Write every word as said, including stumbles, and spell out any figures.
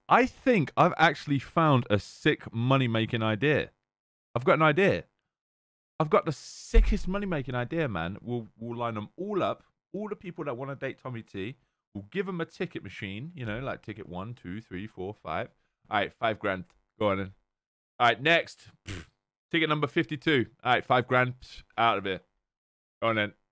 I think I've actually found a sick money-making idea. I've got an idea. I've got the sickest money-making idea, man. We'll we'll line them all up. All the people that want to date Tommy T, we'll give them a ticket machine. You know, like ticket one, two, three, four, five. All right, five grand. Go on then. All right, next. Pfft. Ticket number fifty-two. All right, five grand. Pfft. Out of it. Go on then.